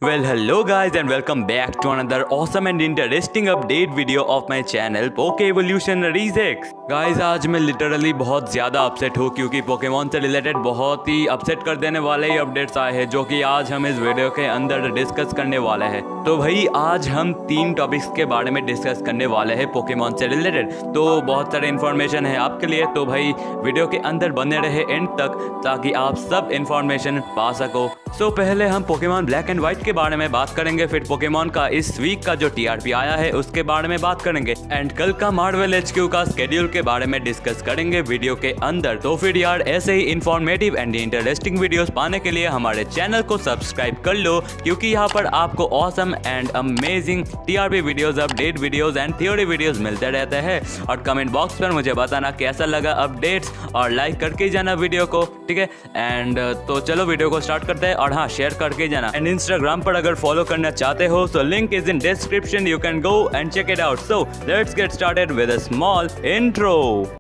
Well, hello guys and welcome back to another awesome and interesting update video of my channel Poke Evolutionaries X। Guys आज मैं literally बहुत ज़्यादा upset हूँ क्योंकि Pokemon से related बहुत ही अपसेट कर देने वाले ही अपडेट्स आए हैं जो कि आज हम इस वीडियो के अंदर डिस्कस करने वाले हैं। तो भाई आज हम 3 टॉपिक्स के बारे में डिस्कस करने वाले हैं पोकेमॉन से रिलेटेड। तो बहुत सारे इन्फॉर्मेशन है आपके लिए, तो भाई वीडियो के अंदर बने रहे एंड तक ताकि आप सब इन्फॉर्मेशन पा सको। सो पहले हम पोकेमॉन ब्लैक एंड व्हाइट के बारे में बात करेंगे, फिर पोकेमॉन का इस वीक का जो टीआरपी आया है उसके बारे में बात करेंगे एंड कल का मार्वल एचक्यू का स्केड्यूल के बारे में डिस्कस करेंगे वीडियो के अंदर। तो फिर यार ऐसे ही इंफॉर्मेटिव एंड इंटरेस्टिंग वीडियोस पाने के लिए हमारे चैनल को सब्सक्राइब कर लो क्योंकि यहाँ पर आपको awesome and amazing TRP videos, update videos and theory videos मिलते रहते हैं। और कमेंट बॉक्स पर मुझे बताना कैसा लगा अपडेट्स और लाइक करके जाना वीडियो को, ठीक है। एंड तो चलो वीडियो को स्टार्ट करते हैं और हाँ शेयर करके जाना। एंड इंस्टाग्राम पर अगर फॉलो करना चाहते हो so link is in description, you can go and check it out. So let's get started with a small intro.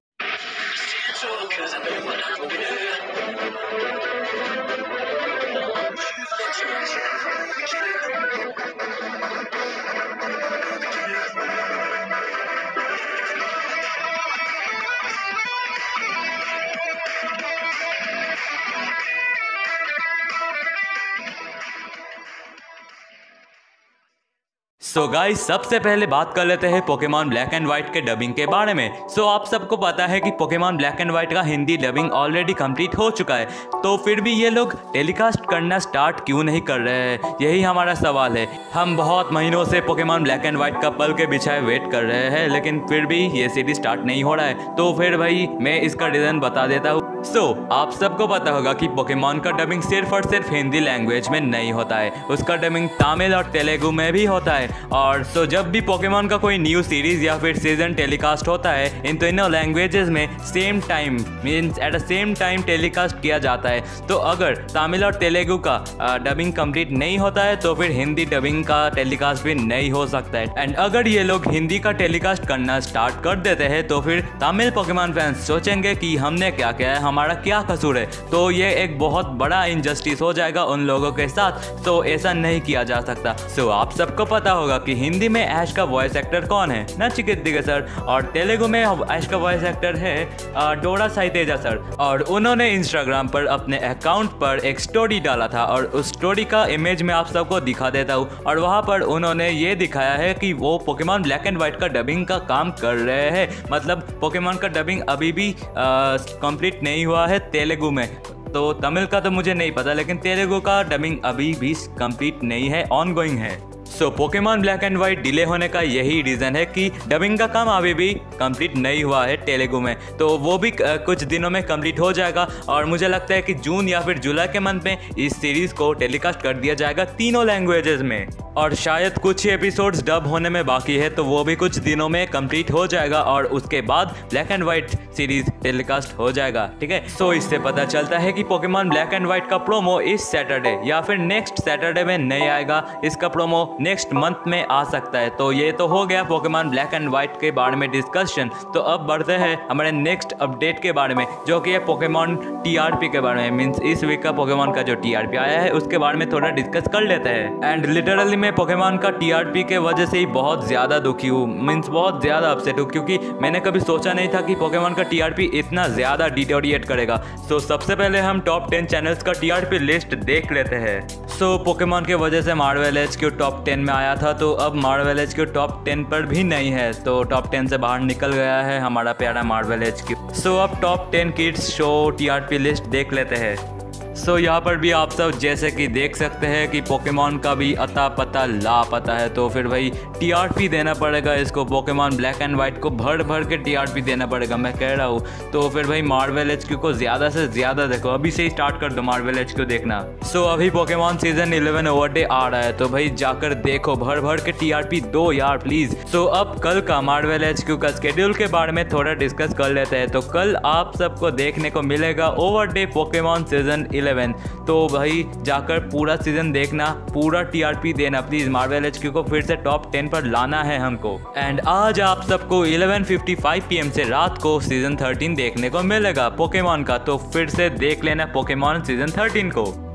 So guys सबसे पहले बात कर लेते हैं पोकेमॉन ब्लैक एंड व्हाइट के डबिंग के बारे में। सो आप सबको पता है कि पोकेमॉन ब्लैक एंड व्हाइट का हिंदी डबिंग ऑलरेडी कंप्लीट हो चुका है, तो फिर भी ये लोग टेलीकास्ट करना स्टार्ट क्यों नहीं कर रहे हैं, यही हमारा सवाल है। हम बहुत महीनों से पोकेमॉन ब्लैक एंड व्हाइट का पल के बिछाए वेट कर रहे हैं लेकिन फिर भी ये सीरीज स्टार्ट नहीं हो रहा है। तो फिर भाई मैं इसका रीजन बता देता हूँ। सो आप सबको पता होगा कि पोकेमॉन का डबिंग सिर्फ और सिर्फ हिंदी लैंग्वेज में नहीं होता है, उसका डबिंग तमिल और तेलुगु में भी होता है। और तो जब भी पोकेमॉन का कोई न्यू सीरीज या फिर सीजन टेलीकास्ट होता है इन तीनों लैंग्वेजेस में same time means at the same time telecast किया जाता है। तो अगर तमिल और तेलुगु का डबिंग कंप्लीट नहीं होता है तो फिर हिंदी डबिंग का टेलीकास्ट भी नहीं हो सकता है। एंड अगर ये लोग हिंदी का टेलीकास्ट करना स्टार्ट कर देते हैं तो फिर तमिल पोकेमॉन फैंस सोचेंगे कि हमने क्या किया है, हमारा क्या कसूर है। तो ये एक बहुत बड़ा इनजस्टिस हो जाएगा उन लोगों के साथ, तो ऐसा नहीं किया जा सकता। सो आप सबको पता होगा कि हिंदी में ऐश का वॉइस एक्टर कौन है, नचिकेता सर, और तेलुगु में ऐश का वॉइस एक्टर है डोरा साई तेजा सर। और उन्होंने इंस्टाग्राम पर अपने अकाउंट पर एक स्टोरी डाला था और उस स्टोरी का इमेज मैं आप सबको दिखा देता हूँ। और वहाँ पर उन्होंने ये दिखाया है कि वो पोकेमॉन ब्लैक एंड व्हाइट का डबिंग का काम कर रहे हैं, मतलब पोकेमॉन का डबिंग अभी भी कंप्लीट नहीं हुआ है तेलुगु में। तो तमिल का तो मुझे नहीं पता लेकिन तेलुगु का डबिंग अभी भी कंप्लीट नहीं है, ऑनगोइंग है। So Pokemon black and white delay होने का यही रीज़न है कि डबिंग का काम अभी भी कंप्लीट नहीं हुआ है तेलुगु में, तो वो भी कुछ दिनों में कंप्लीट हो जाएगा। और मुझे लगता है कि जून या फिर जुलाई के मंथ में इस सीरीज़ को टेलीकास्ट कर दिया जाएगा तीनों लैंग्वेजेस में। और शायद कुछ ही एपिसोड्स डब होने में बाकी है तो वो भी कुछ दिनों में कंप्लीट हो जाएगा और उसके बाद black and white series telecast हो जाएगा, ठीक है। सो इससे पता चलता है कि पोकेमॉन ब्लैक एंड व्हाइट का प्रोमो इस सैटरडे या फिर नेक्स्ट सैटरडे में नहीं आएगा, इसका प्रोमो नेक्स्ट मंथ में आ सकता है। तो ये तो हो गया पोकेमॉन ब्लैक एंड व्हाइट के बारे में डिस्कशन। तो अब बढ़ते हैं हमारे नेक्स्ट अपडेट के बारे में जो कि है पोकेमॉन टीआरपी के बारे में। मीन्स इस वीक का पोकेमॉन का जो टीआरपी आया है उसके बारे में थोड़ा डिस्कस कर लेते हैं। एंड लिटरली मैं पोकेमॉन का टीआरपी के वजह से ही बहुत ज़्यादा दुखी हूँ, मीन्स बहुत ज़्यादा अपसेट हूँ क्योंकि मैंने कभी सोचा नहीं था कि पोकेमॉन का टीआरपी इतना ज़्यादा डिटोरिएट करेगा। सो सबसे पहले हम टॉप 10 चैनल्स का टीआरपी लिस्ट देख लेते हैं। सो पोकेमॉन के वजह से मार्वल एचक्यू टॉप 10 में आया था, तो अब मार्वल एचक्यू टॉप 10 पर भी नहीं है, तो टॉप 10 से बाहर निकल गया है हमारा प्यारा मार्वल एचक्यू। सो अब top 10 kids show TRP list देख लेते हैं। सो यहाँ पर भी आप सब जैसे कि देख सकते हैं कि पोकेमॉन का भी अता पता लापता है, तो फिर भाई टीआरपी देना पड़ेगा इसको। पोकेमॉन ब्लैक एंड व्हाइट को भर भर के टीआरपी देना पड़ेगा, मैं कह रहा हूँ। तो फिर भाई मार्वल एचक्यू को ज़्यादा से ज़्यादा देखो, अभी से ही स्टार्ट कर दो मार्वल एचक्यू देखना। सो अभी पोकेमॉन सीजन 11 ओवरडे आ रहा है, तो भाई जाकर देखो, भर भर के टीआरपी दो यार प्लीज़। सो अब कल का मार्वल एचक्यू का स्केड्यूल के बारे में थोड़ा डिस्कस कर लेते हैं। तो कल आप सबको देखने को मिलेगा ओवरडे पोकेमॉन सीजन 11। तो भाई जाकर पूरा सीजन देखना, पूरा टीआरपी देना प्लीज। मार्वल एचक्यू को फिर से टॉप 10 पर लाना है हमको। एंड आज आप सबको 11:55 PM से रात को सीजन 13 देखने को मिलेगा पोकेमॉन का, तो फिर से देख लेना पोकेमॉन सीजन 13 को।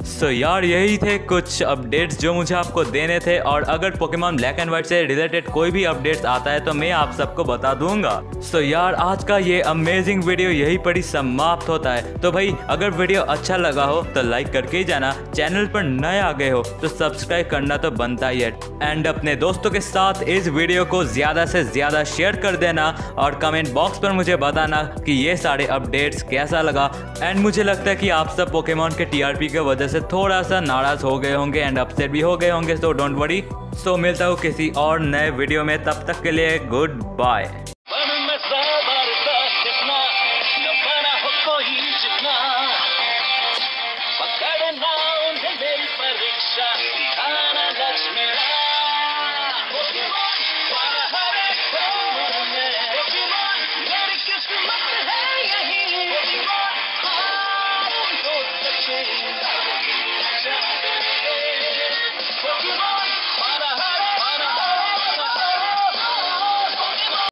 सो यार यही थे कुछ अपडेट्स जो मुझे आपको देने थे, और अगर पोकेमॉन ब्लैक एंड व्हाइट से रिलेटेड कोई भी अपडेट्स आता है तो मैं आप सबको बता दूंगा। सो यार आज का ये अमेजिंग वीडियो यही पर ही समाप्त होता है। तो भाई अगर वीडियो अच्छा लगा हो तो लाइक करके ही जाना, चैनल पर नए आ गए हो तो सब्सक्राइब करना तो बनता ही है, एंड अपने दोस्तों के साथ इस वीडियो को ज़्यादा से ज़्यादा शेयर कर देना, और कमेंट बॉक्स पर मुझे बताना कि ये सारे अपडेट्स कैसा लगा। एंड मुझे लगता है कि आप सब पोकेमॉन के टीआरपी की वजह से थोड़ा सा नाराज हो गए होंगे एंड अपसेट भी हो गए होंगे, सो डोंट वरी। सो मिलता हूँ किसी और नए वीडियो में, तब तक के लिए गुड बाय।